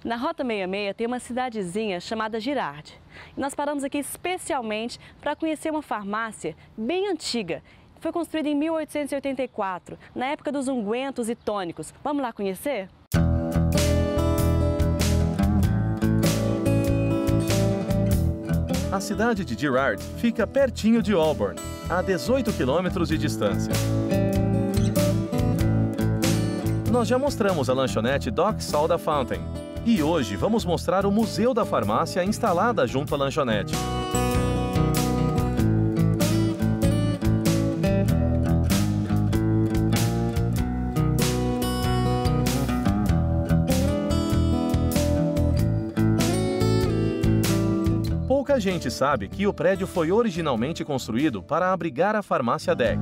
Na Rota 66 tem uma cidadezinha chamada Girard. E nós paramos aqui especialmente para conhecer uma farmácia bem antiga. Foi construída em 1884, na época dos ungüentos e tônicos. Vamos lá conhecer? A cidade de Girard fica pertinho de Auburn, a 18 quilômetros de distância. Nós já mostramos a lanchonete Doc Soda Fountain e hoje vamos mostrar o Museu da Farmácia instalada junto à lanchonete. Pouca gente sabe que o prédio foi originalmente construído para abrigar a farmácia DEC.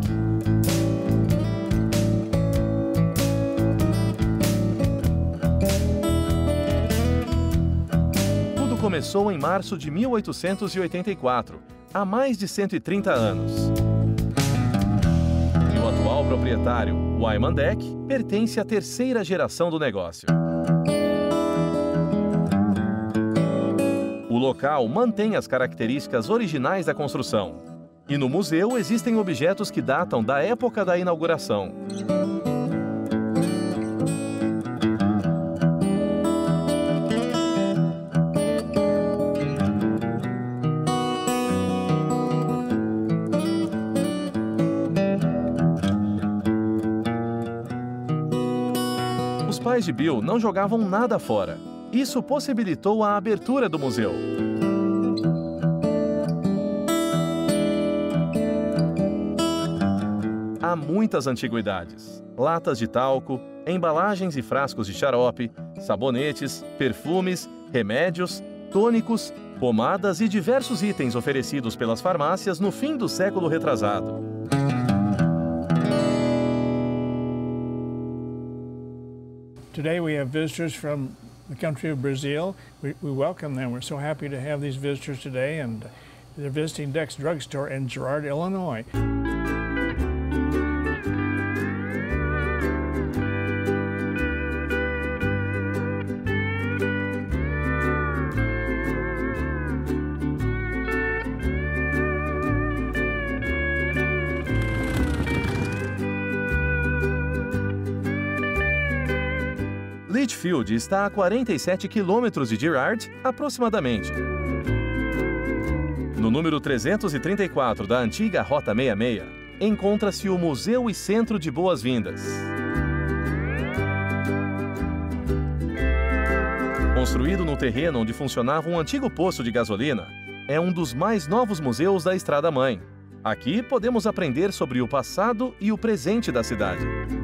Tudo começou em março de 1884, há mais de 130 anos. E o atual proprietário, Wyman DEC, pertence à terceira geração do negócio. O local mantém as características originais da construção. E no museu existem objetos que datam da época da inauguração. Os pais de Bill não jogavam nada fora. Isso possibilitou a abertura do museu. Há muitas antiguidades. Latas de talco, embalagens e frascos de xarope, sabonetes, perfumes, remédios, tônicos, pomadas e diversos itens oferecidos pelas farmácias no fim do século retrasado. Today we have visitors from the country of Brazil. We welcome them. We're so happy to have these visitors today, and they're visiting DEC's drugstore in Girard, Illinois. Litchfield está a 47 quilômetros de Girard, aproximadamente. No número 334 da antiga Rota 66, encontra-se o Museu e Centro de Boas-Vindas. Construído no terreno onde funcionava um antigo posto de gasolina, é um dos mais novos museus da Estrada-Mãe. Aqui podemos aprender sobre o passado e o presente da cidade.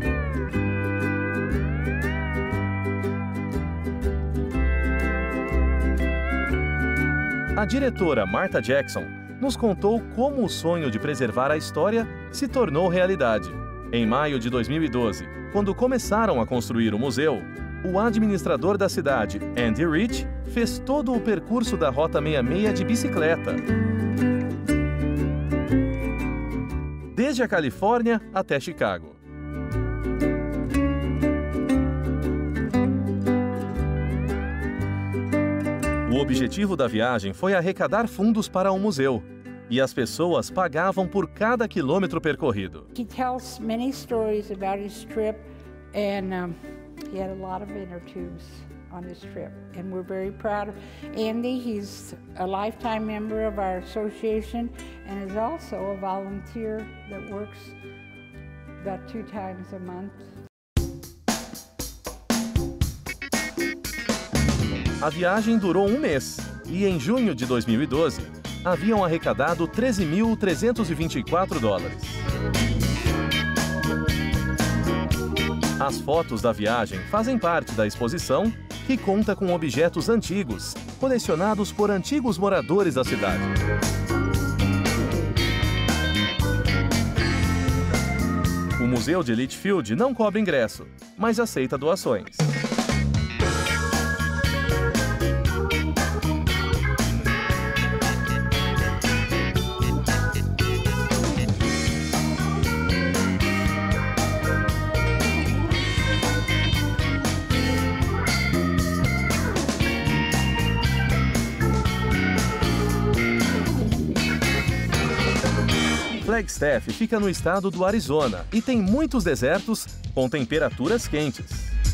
A diretora Martha Jackson nos contou como o sonho de preservar a história se tornou realidade. Em maio de 2012, quando começaram a construir o museu, o administrador da cidade, Andy Rich, fez todo o percurso da Rota 66 de bicicleta. Desde a Califórnia até Chicago. O objetivo da viagem foi arrecadar fundos para o museu, e as pessoas pagavam por cada quilômetro percorrido. He tells many stories about his trip, and he had a lot of inner tubes on his trip, and we're very proud of Andy. He's a lifetime member of our association and is also a volunteer that works about 2 times a month. A viagem durou um mês e, em junho de 2012, haviam arrecadado $13.324. As fotos da viagem fazem parte da exposição, que conta com objetos antigos, colecionados por antigos moradores da cidade. O Museu de Litchfield não cobra ingresso, mas aceita doações. Flagstaff fica no estado do Arizona e tem muitos desertos com temperaturas quentes.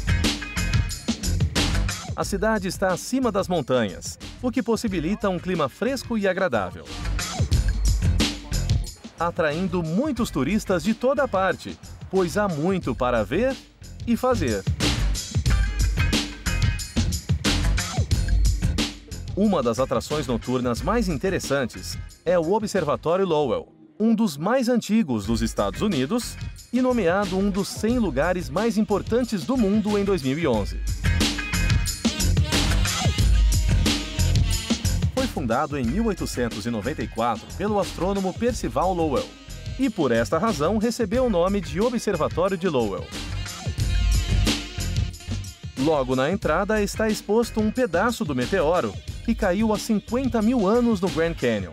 A cidade está acima das montanhas, o que possibilita um clima fresco e agradável, atraindo muitos turistas de toda parte, pois há muito para ver e fazer. Uma das atrações noturnas mais interessantes é o Observatório Lowell, um dos mais antigos dos Estados Unidos e nomeado um dos 100 lugares mais importantes do mundo em 2011. Foi fundado em 1894 pelo astrônomo Percival Lowell e, por esta razão, recebeu o nome de Observatório de Lowell. Logo na entrada está exposto um pedaço do meteoro que caiu há 50 mil anos no Grand Canyon.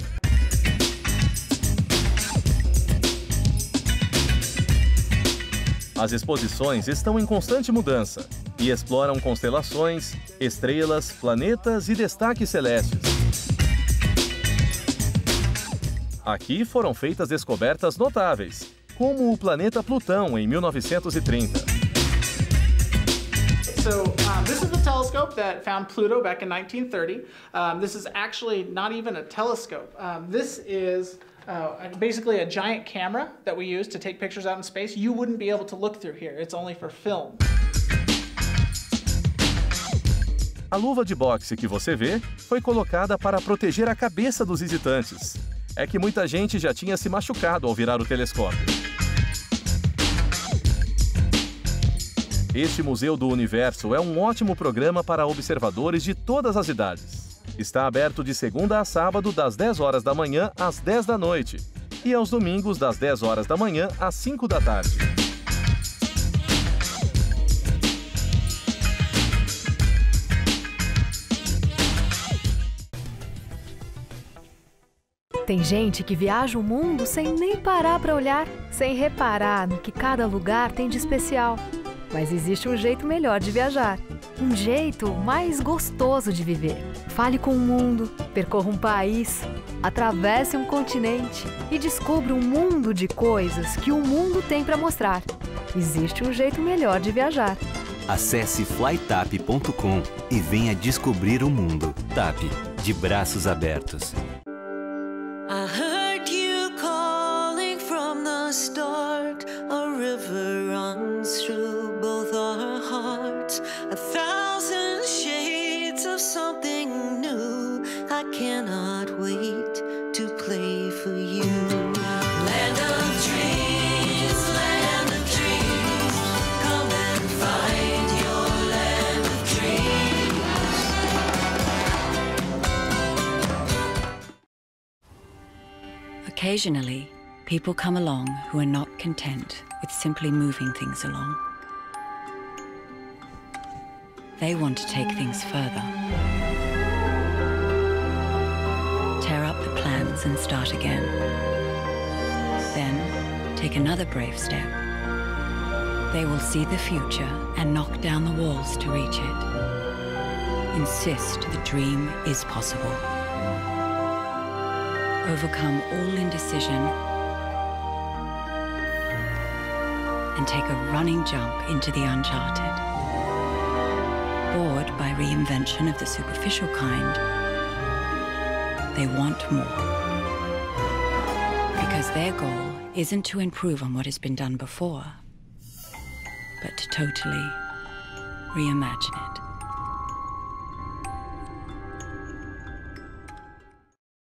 As exposições estão em constante mudança e exploram constelações, estrelas, planetas e destaques celestes. Aqui foram feitas descobertas notáveis, como o planeta Plutão em 1930. So this is the telescope that found Pluto back in 1930. This is actually not even a telescope. This is basically a giant camera that we use to take pictures out in space. You wouldn't be able to look through here. It's only for film. A luva de boxe que você vê foi colocada para proteger a cabeça dos visitantes. É que muita gente já tinha se machucado ao virar o telescópio. Este Museu do Universo é um ótimo programa para observadores de todas as idades. Está aberto de segunda a sábado, das 10 horas da manhã às 10 da noite, e aos domingos, das 10 horas da manhã às 5 da tarde. Tem gente que viaja o mundo sem nem parar para olhar, sem reparar no que cada lugar tem de especial. Mas existe um jeito melhor de viajar, um jeito mais gostoso de viver. Fale com o mundo, percorra um país, atravesse um continente e descubra um mundo de coisas que o mundo tem para mostrar. Existe um jeito melhor de viajar. Acesse flytap.com e venha descobrir o mundo. TAP, de braços abertos. I heard you calling from the start. A river runs through both our hearts. 1,000 shades of something new. I cannot wait to play for you. Land of dreams, come and find your land of dreams. Occasionally, people come along who are not content with simply moving things along. They want to take things further. Tear up the plans and start again. Then, take another brave step. They will see the future and knock down the walls to reach it. Insist the dream is possible. Overcome all indecision and take a running jump into the uncharted. Bored by reinvention of the superficial kind, they want more. Because their goal isn't to improve on what has been done before, but to totally reimagine it.